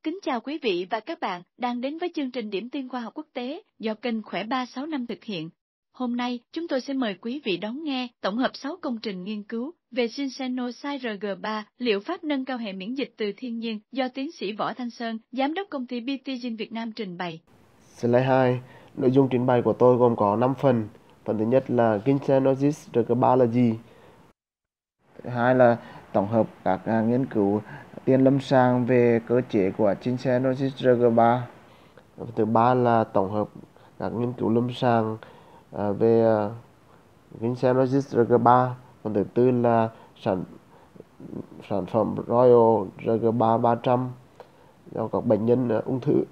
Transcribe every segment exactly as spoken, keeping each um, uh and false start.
kính chào quý vị và các bạn đang đến với chương trình Điểm tin khoa học quốc tế do kênh Khỏe ba sáu năm thực hiện. Hôm nay, chúng tôi sẽ mời quý vị đón nghe tổng hợp sáu công trình nghiên cứu về Shinsenosai R G ba, liệu pháp nâng cao hệ miễn dịch từ thiên nhiên do tiến sĩ Võ Thanh Sơn, giám đốc công ty bê tê Gene Việt Nam trình bày. Slide hai. Nội dung trình bày của tôi gồm có năm phần. Phần thứ nhất là Shinsenosai R G ba là gì? Thứ hai là tổng hợp các à, nghiên cứu tiền lâm sàng về cơ chế của Shinsenosai R G ba. Phần thứ ba là tổng hợp các nghiên cứu lâm sàng à, về à, Shinsenosai R G ba. Phần thứ tư là sản sản phẩm Royal R G ba ba trăm cho các bệnh nhân à, ung thư.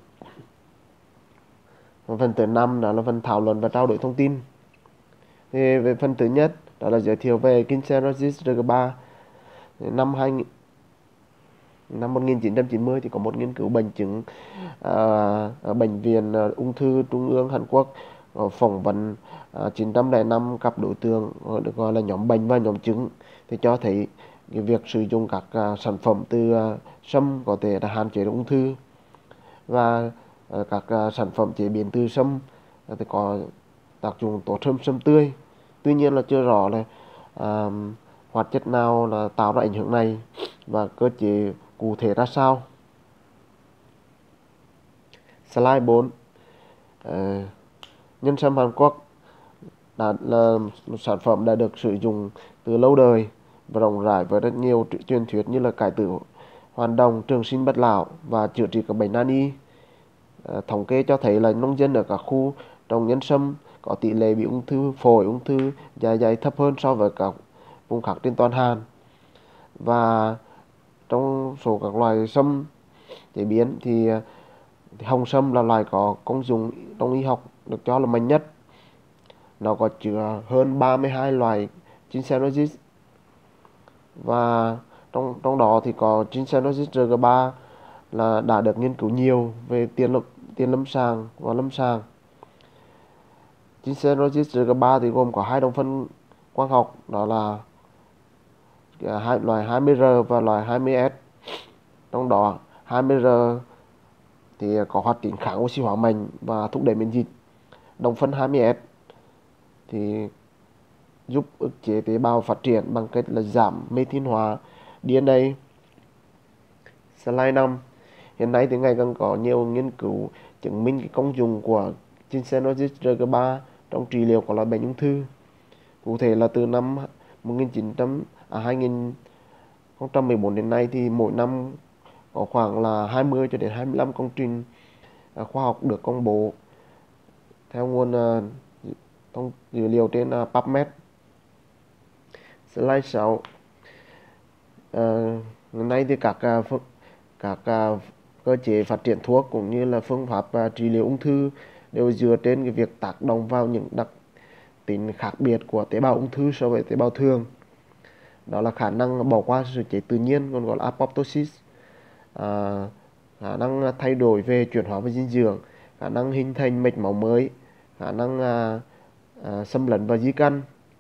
Và phần thứ năm đó là phần thảo luận và trao đổi thông tin. Thì về phần thứ nhất đó là giới thiệu về Shinsenosai R G ba. Năm hai năm một nghìn chín trăm chín mươi thì có một nghiên cứu bệnh chứng à, ở bệnh viện à, ung thư trung ương Hàn Quốc phỏng vấn à, chín trăm lẻ năm cặp đối tượng được gọi là nhóm bệnh và nhóm chứng, thì cho thấy cái việc sử dụng các à, sản phẩm từ à, sâm có thể là hạn chế được ung thư, và à, các à, sản phẩm chế biến từ sâm thì có tác dụng tốt hơn sâm tươi. Tuy nhiên là chưa rõ là à, hoạt chất nào là tạo ra ảnh hưởng này và cơ chế cụ thể ra sao. Slide bốn. À, nhân sâm Hàn Quốc đã là một sản phẩm đã được sử dụng từ lâu đời và rộng rãi với rất nhiều truyền thuyết như là cải tử hoàn đồng, trường sinh bất lão và chữa trị các bệnh nan y. À, thống kê cho thấy là nông dân ở các khu trồng nhân sâm có tỷ lệ bị ung thư phổi, ung thư dạ dày thấp hơn so với các vùng khác trên toàn Hàn. Và trong số các loài sâm chế biến thì, thì hồng sâm là loài có công dụng trong y học được cho là mạnh nhất. Nó có chứa hơn ba mươi hai loài Shinsenosai, và trong trong đó thì có Shinsenosai R G ba là đã được nghiên cứu nhiều về tiền lâm tiền lâm sàng và lâm sàng. Shinsenosai R G ba thì gồm có hai đồng phân quang học, đó là hai loài hai mươi R và loài hai mươi S. Trong đó hai mươi R thì có hoạt tính kháng oxy hóa mạnh và thúc đẩy miễn dịch. Đồng phân hai mươi S thì giúp ức chế tế bào phát triển bằng cách là giảm mê tín hóa D N A. Slide năm. Hiện nay thì ngày càng có nhiều nghiên cứu chứng minh cái công dụng của Shinsenosai R G ba trong trị liệu các loại bệnh ung thư. Cụ thể là từ năm một nghìn chín trăm à, hai nghìn không trăm mười bốn đến nay thì mỗi năm có khoảng là hai mươi cho đến hai mươi lăm công trình à, khoa học được công bố theo nguồn à, thông dữ liệu trên uh, PubMed. Slide sáu. À, nay thì các uh, các uh, cơ chế phát triển thuốc cũng như là phương pháp uh, trị liệu ung thư đều dựa trên cái việc tác động vào những đặc tính khác biệt của tế bào ung thư so với tế bào thường. Đó là khả năng bỏ qua sự chết tự nhiên, còn gọi là apoptosis, à, khả năng thay đổi về chuyển hóa và dinh dưỡng, khả năng hình thành mạch máu mới, khả năng à, à, xâm lấn và di căn.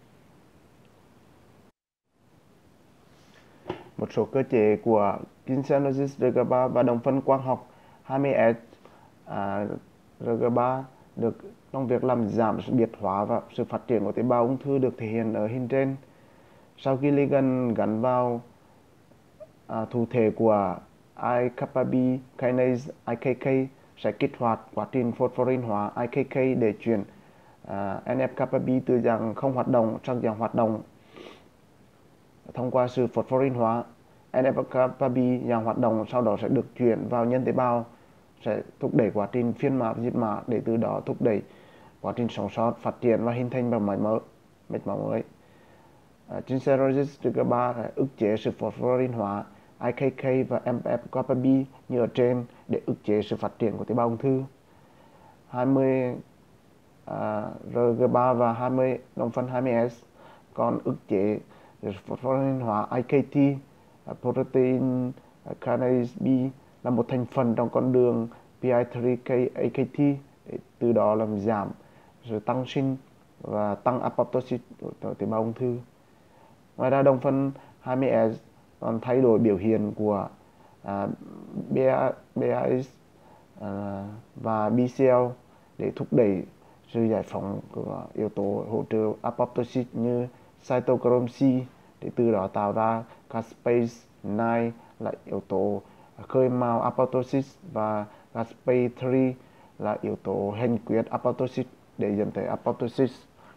Một số cơ chế của Shinsenosai R G ba và đồng phân quang học hai mươi S à, R G ba được trong việc làm giảm sự biệt hóa và sự phát triển của tế bào ung thư được thể hiện ở hình trên. Sau khi ligand gắn vào à, thụ thể của I kappa B kinase I K K sẽ kích hoạt quá trình phosphorin hóa I K K để chuyển à, N F kappa B từ dạng không hoạt động sang dạng hoạt động. Thông qua sự phosphorin hóa, N F kappa B dạng hoạt động sau đó sẽ được chuyển vào nhân tế bào, sẽ thúc đẩy quá trình phiên mã và diệt mã, để từ đó thúc đẩy quá trình sống sót, phát triển và hình thành bằng mạch máu mạch máu mới. Uh, Shinsenosai R G ba sẽ ức chế sự phosphorin hóa I K K và N F kappa B như ở trên để ức chế sự phát triển của tế bào ung thư. hai mươi uh, R G ba và hai mươi đồng phân hai mươi S còn ức chế phosphorin hóa I K T, uh, protein kinase B là một thành phần trong con đường P I ba K A K T, để từ đó làm giảm sự tăng sinh và tăng apoptosis của tế bào ung thư. Ngoài ra đồng phân hai mươi S còn thay đổi biểu hiện của à, bê a ét à, và bê xê lờ để thúc đẩy sự giải phóng của yếu tố hỗ trợ apoptosis như cytochrome C, để từ đó tạo ra caspase chín là yếu tố khơi mào apoptosis, và caspase ba là yếu tố hành quyết apoptosis để dẫn tới apoptosis.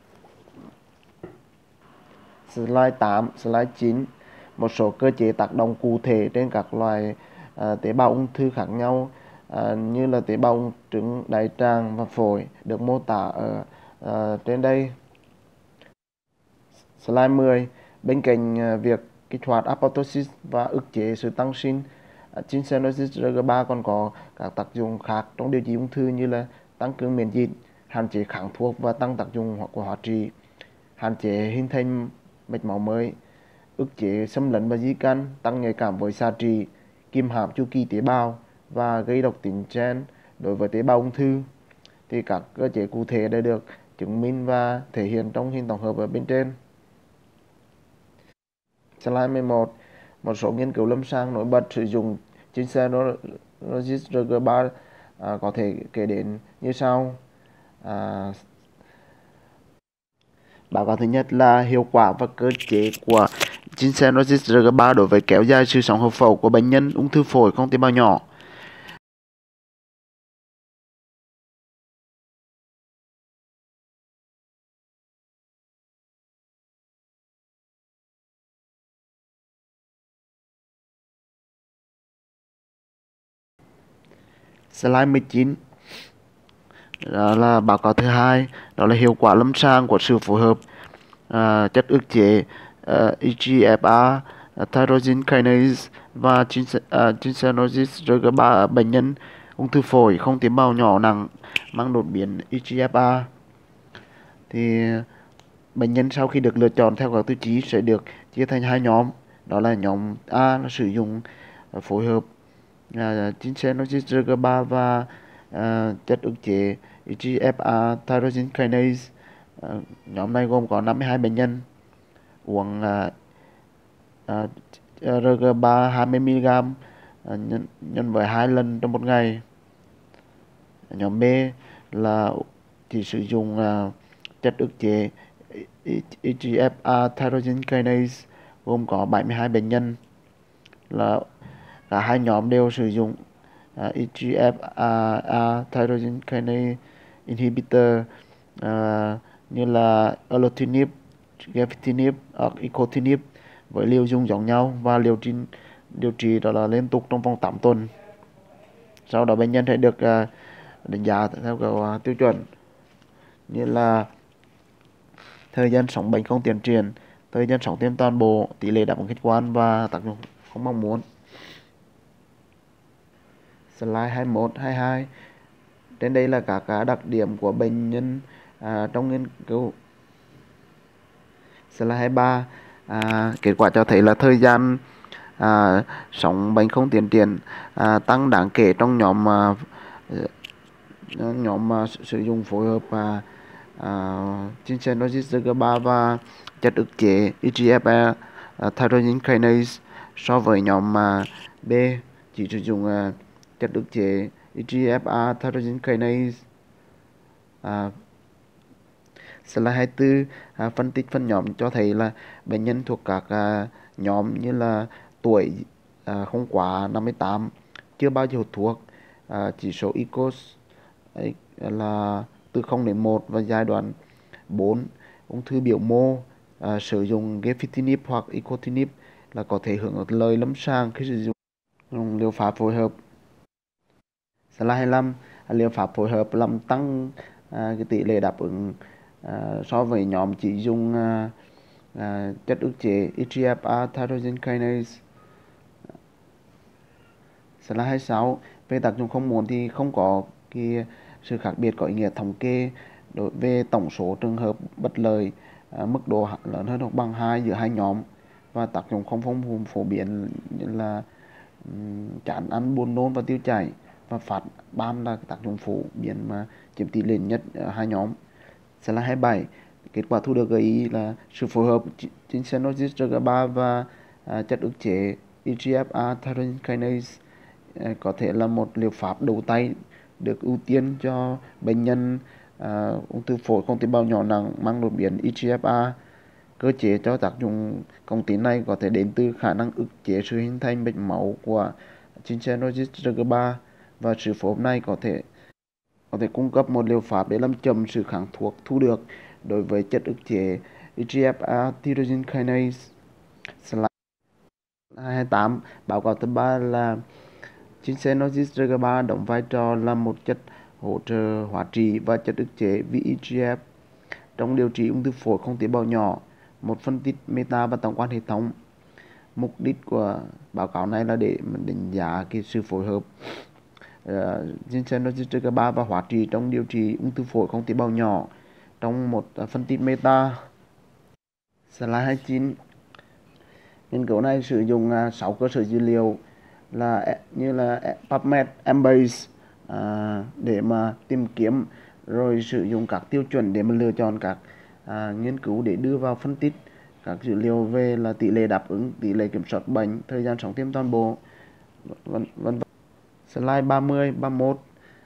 Slide tám, slide chín. Một số cơ chế tác động cụ thể trên các loài à, tế bào ung thư khác nhau, à, như là tế bào ung trứng, đại tràng và phổi được mô tả ở à, trên đây. Slide mười. Bên cạnh à, việc kích hoạt apoptosis và ức chế sự tăng sinh, à, Cinchanosis R G ba còn có các tác dụng khác trong điều trị ung thư như là tăng cường miễn dịch, hạn chế kháng thuốc và tăng tác dụng của hóa trị, hạn chế hình thành mạch máu mới, ức chế xâm lấn và di căn, tăng nhạy cảm với xạ trị, kiềm hãm chu kỳ tế bào và gây độc tính gen đối với tế bào ung thư. Thì các cơ chế cụ thể đã được chứng minh và thể hiện trong hình tổng hợp ở bên trên. Slide mười một. Một số nghiên cứu lâm sàng nổi bật sử dụng Cinchanosis R G ba à, có thể kể đến như sau. À, báo cáo thứ nhất là hiệu quả và cơ chế của Cinchanosis R G ba đối với kéo dài sự sống hậu phẫu của bệnh nhân ung thư phổi không tế bào nhỏ. Slide mười chín. Đó là báo cáo thứ hai, đó là hiệu quả lâm sàng của sự phối hợp à, chất ức chế uh, E G F R, uh, tyrosine kinase và Cinchanosis R G ba ở bệnh nhân ung thư phổi không tế bào nhỏ nặng mang đột biến E G F R. Thì bệnh nhân sau khi được lựa chọn theo các tiêu chí sẽ được chia thành hai nhóm. Đó là nhóm A là sử dụng uh, phối hợp uh, Cinchanosis R G ba và uh, chất ức chế E G F R tyrosine kinase. Uh, nhóm này gồm có năm mươi hai bệnh nhân uống uh, uh, R G ba hai mươi mi li gam uh, nhân, nhân với hai lần trong một ngày. Nhóm B là chỉ sử dụng uh, chất ức chế E G F R tyrosine kinase gồm có bảy mươi hai bệnh nhân. Là cả hai nhóm đều sử dụng uh, E G F R tyrosine kinase inhibitor uh, như là erlotinib, gefitinib hoặc icotinib với liều dùng giống nhau và liều trị điều trị đó là liên tục trong vòng tám tuần. Sau đó bệnh nhân sẽ được uh, đánh giá theo các uh, tiêu chuẩn như là thời gian sống bệnh không tiến triển, thời gian sống tiêm toàn bộ, tỷ lệ đáp ứng khách quan và tác dụng không mong muốn. Slide hai mươi mốt, hai mươi hai. Trên đây là các đặc điểm của bệnh nhân à, trong nghiên cứu. Slide hai mươi ba. À, kết quả cho thấy là thời gian à, sống bệnh không tiến triển à, tăng đáng kể trong nhóm à, nhóm à, sử dụng phối hợp à, à, Cinchanosis R G ba và chất ức chế E G F R à, tyrosine kinase so với nhóm à, B chỉ sử dụng à, chất ức chế E G F R tyrosine kinase. À, Slide hai mươi tư. À, phân tích phân nhóm cho thấy là bệnh nhân thuộc các à, nhóm như là tuổi à, không quá năm mươi tám, chưa bao giờ hút thuốc, à, chỉ số i cô ét là từ không đến một và giai đoạn bốn, ung thư biểu mô, à, sử dụng gefitinib hoặc icotinib là có thể hưởng lợi lâm sàng khi sử dụng liệu pháp phối hợp. Slide hai mươi lăm. À, liệu pháp phối hợp làm tăng à, cái tỷ lệ đáp ứng à, so với nhóm chỉ dùng à, à, chất ức chế E G F R tyrosine kinase. Slide hai mươi sáu. Về tác dụng không muốn thì không có cái sự khác biệt có ý nghĩa thống kê đối về tổng số trường hợp bất lợi à, mức độ lớn hơn hoặc bằng hai giữa hai nhóm, và tác dụng không phổ, phổ biến như là um, chán ăn, buồn nôn và tiêu chảy, và phát ban là tác dụng phổ biến mà chiếm tỷ lệ nhất ở hai nhóm. Slide hai mươi bảy. Kết quả thu được gợi ý là sự phối hợp Cinchanosis R G ba và à, chất ức chế e giê ép rờ tyrosine kinase uh, có thể là một liệu pháp đầu tay được ưu tiên cho bệnh nhân uh, ung thư phổi không tế bào nhỏ nặng mang đột biến e giê ép rờ. Cơ chế cho tác dụng công ty này có thể đến từ khả năng ức chế sự hình thành mạch máu của Synthesis R G ba, và sự phối hợp này có thể có thể cung cấp một liệu pháp để làm chậm sự kháng thuốc thu được đối với chất ức chế e giê ép rờ tyrosine kinase. Slide hai mươi tám, báo cáo thứ ba là Synthesis R G ba đóng vai trò là một chất hỗ trợ hóa trị và chất ức chế vê e giê ép trong điều trị ung thư phổi không tế bào nhỏ. Một phân tích meta và tổng quan hệ thống. Mục đích của báo cáo này là để đánh giá cái sự phối hợp Synthesis R G ba và hóa trị trong điều trị ung thư phổi không tế bào nhỏ trong một uh, phân tích meta. Slide hai mươi chín. Nghiên cứu này sử dụng uh, sáu cơ sở dữ liệu là như là PubMed, Embase uh, để mà tìm kiếm, rồi sử dụng các tiêu chuẩn để mà lựa chọn các À, nghiên cứu để đưa vào phân tích các dữ liệu về là tỷ lệ đáp ứng, tỷ lệ kiểm soát bệnh, thời gian sống tiêm toàn bộ, vân vân. Slide ba mươi, ba mươi mốt.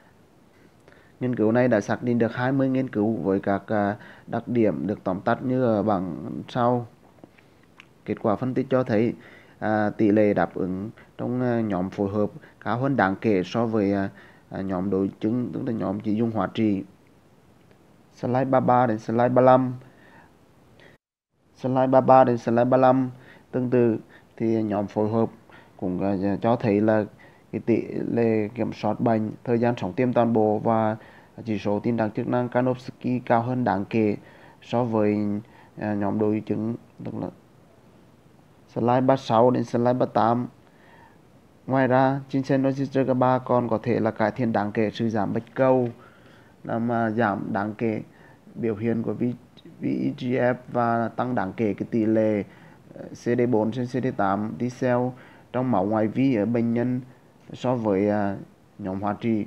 Nghiên cứu này đã xác định được hai mươi nghiên cứu với các uh, đặc điểm được tóm tắt như ở bảng sau. Kết quả phân tích cho thấy uh, tỷ lệ đáp ứng trong uh, nhóm phối hợp cao hơn đáng kể so với uh, uh, nhóm đối chứng, tức là nhóm chỉ dùng hóa trị. Slide ba mươi ba đến slide ba mươi lăm. Slide ba mươi ba đến slide ba mươi lăm tương tự thì nhóm phối hợp cũng uh, cho thấy là cái tỷ lệ kiểm soát bệnh, thời gian sống tiêm toàn bộ và chỉ số tin đặc chức năng Karnofsky cao hơn đáng kể so với uh, nhóm đối chứng, tức là slide ba mươi sáu đến slide ba mươi tám. Ngoài ra, Synthesis R G ba còn có thể là cải thiện đáng kể sự giảm bạch cầu, làm uh, giảm đáng kể biểu hiện của vê e giê ép và tăng đáng kể cái tỷ lệ C D bốn trên C D tám T cell trong máu ngoại vi ở bệnh nhân so với uh, nhóm hóa trị.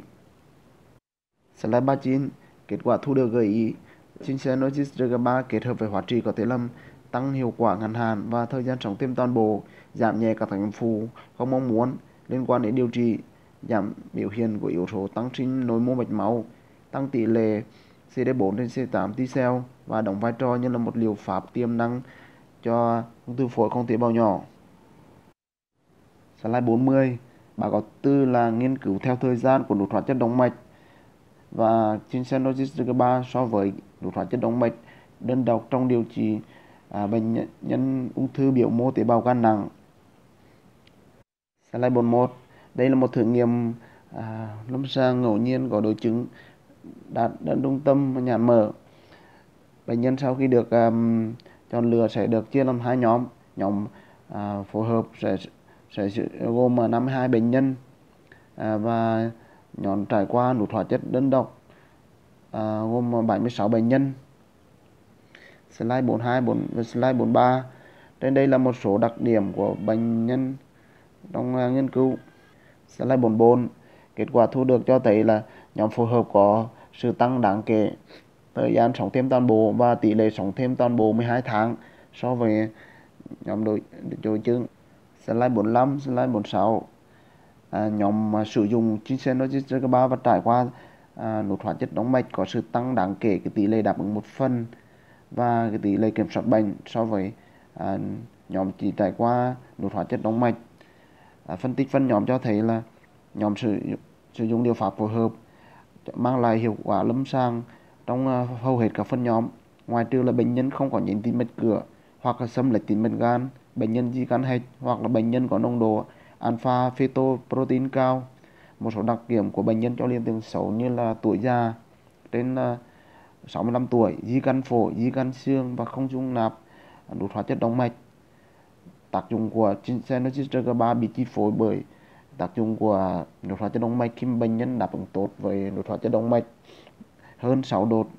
Slide ba mươi chín. Kết quả thu được gợi ý Synthesis R G ba kết hợp với hóa trị có thể làm tăng hiệu quả ngắn hạn và thời gian sống tiêm toàn bộ, giảm nhẹ các tác dụng phụ không mong muốn liên quan đến điều trị, giảm biểu hiện của yếu tố tăng sinh nội mô mạch máu, tăng tỷ lệ C D bốn trên C D tám T cell và đóng vai trò như là một liệu pháp tiềm năng cho ung thư phổi không tế bào nhỏ. Slide bốn mươi. Báo cáo tư là nghiên cứu theo thời gian của đột hóa chất động mạch và Synthesis R G ba so với đột hóa chất động mạch đơn độc trong điều trị à, bệnh nhân ung thư biểu mô tế bào gan nặng. Slide bốn mươi mốt. Đây là một thử nghiệm à, lâm sàng ngẫu nhiên có đối chứng đạt đơn trung tâm và nhãn mở. Bệnh nhân sau khi được um, chọn lựa sẽ được chia làm hai nhóm. Nhóm uh, phối hợp sẽ, sẽ gồm năm mươi hai bệnh nhân uh, và nhóm trải qua đột hóa chất đơn độc uh, gồm bảy mươi sáu bệnh nhân. Slide bốn mươi hai và slide bốn mươi ba. Trên đây là một số đặc điểm của bệnh nhân trong uh, nghiên cứu. Slide bốn mươi bốn. Kết quả thu được cho thấy là nhóm phối hợp có sự tăng đáng kể thời gian sống thêm toàn bộ và tỷ lệ sống thêm toàn bộ mười hai tháng so với nhóm đối, đối chứng. Slide bốn mươi lăm, slide bốn mươi sáu. À, nhóm mà sử dụng Synthesis R G ba và trải qua à, đột hóa chất động mạch có sự tăng đáng kể cái tỷ lệ đáp ứng một phần và cái tỷ lệ kiểm soát bệnh so với à, nhóm chỉ trải qua đột hóa chất động mạch. À, phân tích phân nhóm cho thấy là nhóm sử, sử dụng liệu pháp phối hợp mang lại hiệu quả lâm sàng trong uh, hầu hết các phân nhóm, ngoài trừ là bệnh nhân không có nhánh tĩnh mạch cửa hoặc là xâm lệch tĩnh mạch gan, bệnh nhân di căn hạch hoặc là bệnh nhân có nồng độ alpha fetoprotein cao. Một số đặc điểm của bệnh nhân cho liên tưởng xấu như là tuổi già trên uh, sáu mươi lăm tuổi, di căn phổi, di căn xương và không dung nạp đột hóa chất động mạch. Tác dụng của Synthesis R G ba bị chi phối bởi tác dụng của đột hóa chất động mạch khi bệnh nhân đáp ứng tốt với đột hóa chất động mạch hơn sáu đột.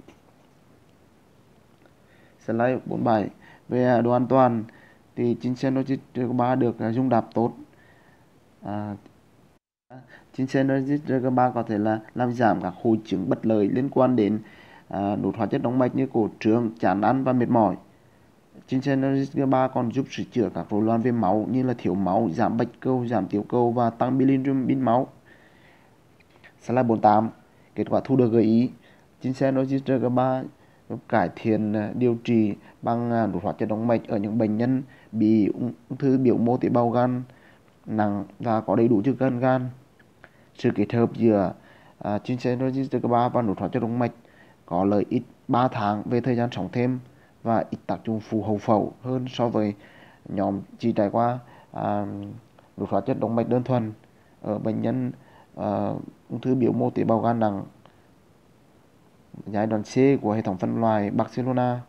Slide bốn mươi bảy. Về độ an toàn thì Synthesis R G ba được dung đạp tốt. À, Synthesis R G ba có thể là làm giảm các hội chứng bất lợi liên quan đến à, đột hóa chất động mạch như cổ trướng, chán ăn và mệt mỏi. Cinchenosis G ba còn giúp sửa chữa các rối loạn về máu như là thiếu máu, giảm bạch cầu, giảm tiểu cầu và tăng bilirubin bin máu. Slide bốn mươi tám. Kết quả thu được gợi ý. Cinchenosis G ba giúp cải thiện điều trị bằng đột hóa chất động mạch ở những bệnh nhân bị ung thư biểu mô tế bào gan nặng và có đầy đủ chức năng gan. Sự kết hợp giữa uh, Cinchenosis G ba và đột hóa chất động mạch có lợi ích ba tháng về thời gian sống thêm và ít tác dụng phụ hậu phẫu hơn so với nhóm chỉ trải qua uh, đột hóa chất động mạch đơn thuần ở bệnh nhân uh, ung thư biểu mô tế bào gan nặng giai đoạn C của hệ thống phân loại Barcelona.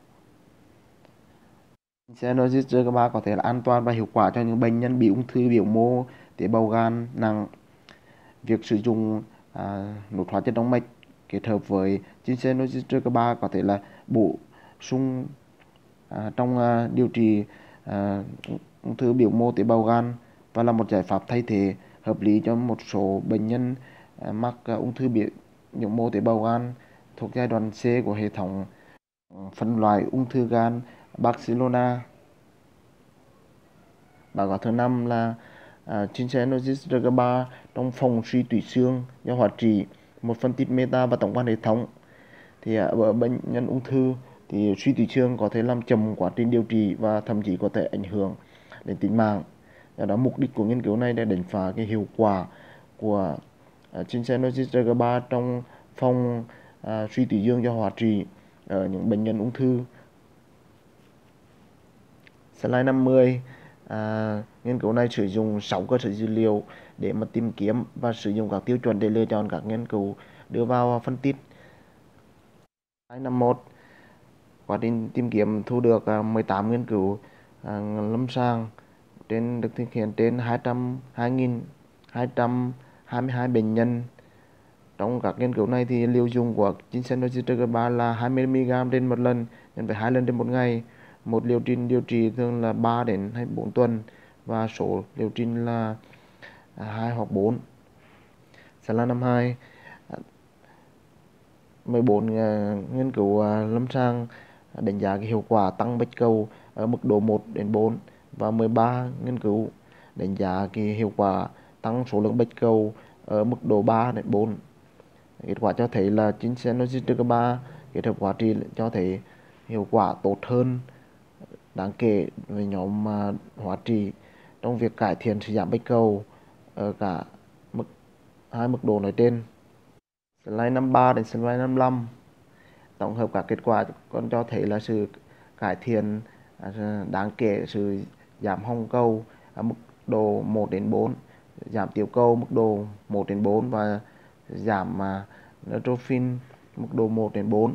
Cinchenosis G ba có thể là an toàn và hiệu quả cho những bệnh nhân bị ung thư biểu mô tế bào gan nặng. Việc sử dụng à, đột hóa chất động mạch kết hợp với Cinchenosis G ba có thể là bổ sung à, trong à, điều trị à, ung thư biểu mô tế bào gan và là một giải pháp thay thế hợp lý cho một số bệnh nhân à, mắc à, ung thư biểu mô tế bào gan thuộc giai đoạn C của hệ thống phân loại ung thư gan Barcelona. Báo cáo thứ năm là uh, Cinchenosis G ba trong phòng suy tủy xương do hóa trị, một phân tích meta và tổng quan hệ thống. Thì uh, ở bệnh nhân ung thư thì suy tủy xương có thể làm chậm quá trình điều trị và thậm chí có thể ảnh hưởng đến tính mạng. Do đó mục đích của nghiên cứu này là đánh phá cái hiệu quả của uh, Cinchenosis G ba trong phòng uh, suy tủy xương do hóa trị ở những bệnh nhân ung thư. Slide năm mươi. À, nghiên cứu này sử dụng sáu cơ sở dữ liệu để mà tìm kiếm và sử dụng các tiêu chuẩn để lựa chọn các nghiên cứu đưa vào phân tích. Slide năm mươi mốt. Quá trình tìm kiếm thu được mười tám nghiên cứu à, lâm sàng trên được thực hiện trên hai nghìn hai trăm hai mươi hai bệnh nhân. Trong các nghiên cứu này thì liều dùng của Cinchenosis G ba là hai mươi mi li gam trên một lần nhân với hai lần trên một ngày. Một liệu trình điều trị thường là ba đến bốn tuần và số liệu trình là hai hoặc bốn. Slide năm mươi hai. mười bốn uh, nghiên cứu uh, lâm sàng đánh giá cái hiệu quả tăng bạch cầu ở mức độ một đến bốn và mười ba nghiên cứu đánh giá cái hiệu quả tăng số lượng bạch cầu ở mức độ ba đến bốn. Kết quả cho thấy là Cinchenosis G ba kết hợp hóa trị cho thấy hiệu quả tốt hơn đáng kể với nhóm uh, hóa trị trong việc cải thiện sự giảm bạch cầu ở cả mức hai mức độ nói trên. Slide năm mươi ba đến slide năm mươi lăm. Tổng hợp các kết quả còn cho thấy là sự cải thiện uh, đáng kể sự giảm hồng cầu ở mức độ một đến bốn, giảm tiểu cầu mức độ một đến bốn và giảm uh, neutrophil mức độ một đến bốn.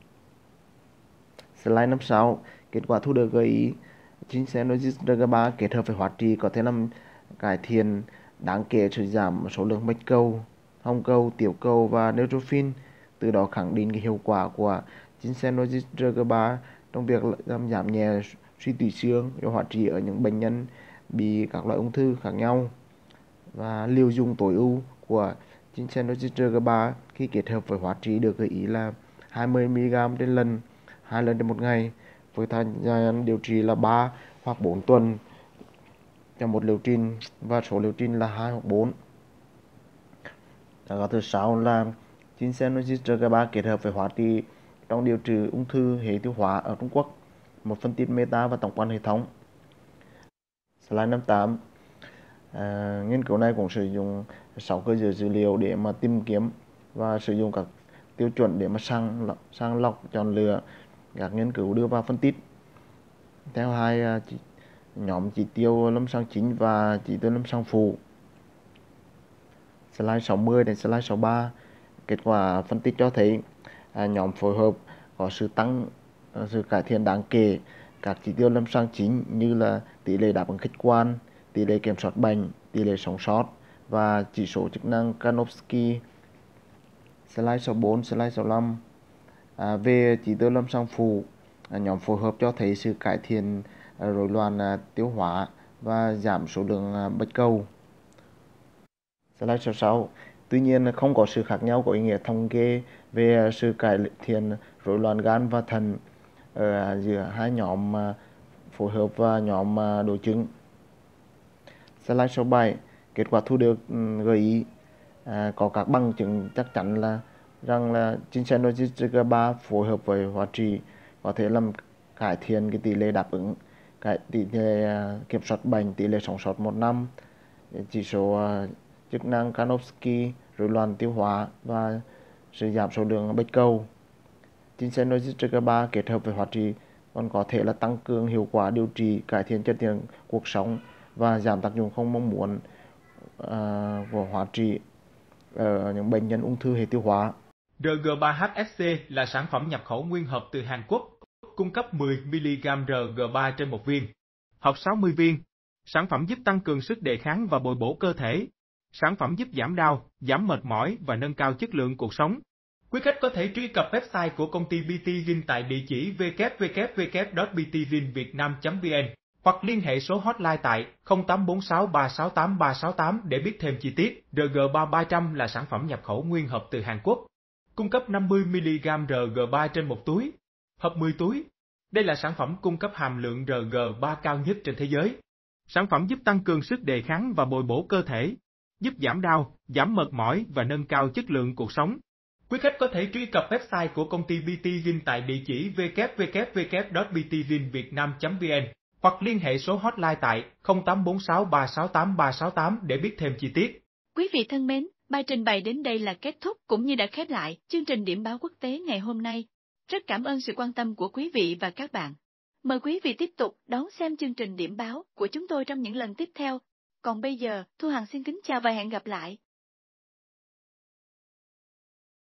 Slide năm mươi sáu. Kết quả thu được gợi ý Cinchenosis G ba kết hợp với hóa trị có thể làm cải thiện đáng kể sự giảm số lượng bạch cầu, hồng cầu, tiểu cầu và neutrophil, từ đó khẳng định cái hiệu quả của Cinchenosis G ba trong việc làm giảm nhẹ suy tủy xương do hóa trị ở những bệnh nhân bị các loại ung thư khác nhau. Và liều dùng tối ưu của Cinchenosis G ba khi kết hợp với hóa trị được gợi ý là hai mươi mi li gam trên lần, hai lần trên một ngày, với thời gian điều trị là ba hoặc bốn tuần cho một liệu trình và số liệu trình là hai hoặc bốn. Báo cáo thứ sáu là Cinchenosis G ba kết hợp với hóa trị trong điều trị ung thư hệ tiêu hóa ở Trung Quốc, một phân tích meta và tổng quan hệ thống. Slide năm mươi tám. À, nghiên cứu này cũng sử dụng sáu cơ sở dữ liệu để mà tìm kiếm và sử dụng các tiêu chuẩn để mà sàng lọc, sàng lọc chọn lựa các nghiên cứu đưa vào phân tích theo hai uh, chỉ, nhóm chỉ tiêu lâm sàng chính và chỉ tiêu lâm sàng phụ. Slide sáu mươi đến slide sáu mươi ba. Kết quả phân tích cho thấy à, nhóm phối hợp có sự tăng uh, sự cải thiện đáng kể các chỉ tiêu lâm sàng chính như là tỷ lệ đáp ứng khách quan, tỷ lệ kiểm soát bệnh, tỷ lệ sống sót và chỉ số chức năng Karnofsky. Slide sáu mươi bốn, slide sáu mươi lăm. À, về chỉ tiêu lâm sàng phụ, à, nhóm phối hợp cho thấy sự cải thiện à, rối loạn à, tiêu hóa và giảm số lượng à, bạch cầu. Slide sáu mươi sáu. Tuy nhiên không có sự khác nhau có ý nghĩa thống kê về sự cải thiện rối loạn gan và thận ở giữa hai nhóm à, phối hợp và nhóm đối chứng. Slide số bảy, kết quả thu được gợi ý à, có các bằng chứng chắc chắn là rằng là Syngenesis Trigger ba phối hợp với hóa trị có thể làm cải thiện cái tỷ lệ đáp ứng, cái tỷ lệ kiểm soát bệnh, tỷ lệ sống sót một năm, chỉ số chức năng Karnofsky, rối loạn tiêu hóa và sự giảm số lượng bạch cầu. Syngenesis Trigger ba kết hợp với hóa trị còn có thể là tăng cường hiệu quả điều trị, cải thiện chất lượng cuộc sống và giảm tác dụng không mong muốn uh, của hóa trị ở những bệnh nhân ung thư hệ tiêu hóa. R G ba H S C là sản phẩm nhập khẩu nguyên hộp từ Hàn Quốc, cung cấp mười mi-li-gam R G ba trên một viên, hộp sáu mươi viên. Sản phẩm giúp tăng cường sức đề kháng và bồi bổ cơ thể. Sản phẩm giúp giảm đau, giảm mệt mỏi và nâng cao chất lượng cuộc sống. Quý khách có thể truy cập website của công ty Bitizin tại địa chỉ w w w chấm bitizin việt nam chấm v n hoặc liên hệ số hotline tại không tám bốn sáu ba sáu tám ba sáu tám để biết thêm chi tiết. R G ba ba trăm là sản phẩm nhập khẩu nguyên hộp từ Hàn Quốc, cung cấp năm mươi mi-li-gam R G ba trên một túi, hộp mười túi. Đây là sản phẩm cung cấp hàm lượng R G ba cao nhất trên thế giới. Sản phẩm giúp tăng cường sức đề kháng và bồi bổ cơ thể, giúp giảm đau, giảm mệt mỏi và nâng cao chất lượng cuộc sống. Quý khách có thể truy cập website của công ty Bitizin tại địa chỉ w w w chấm bitizin việt nam chấm v n hoặc liên hệ số hotline tại không tám bốn sáu ba sáu tám ba sáu tám để biết thêm chi tiết. Quý vị thân mến, bài trình bày đến đây là kết thúc cũng như đã khép lại chương trình điểm báo quốc tế ngày hôm nay. Rất cảm ơn sự quan tâm của quý vị và các bạn. Mời quý vị tiếp tục đón xem chương trình điểm báo của chúng tôi trong những lần tiếp theo. Còn bây giờ, Thu Hằng xin kính chào và hẹn gặp lại.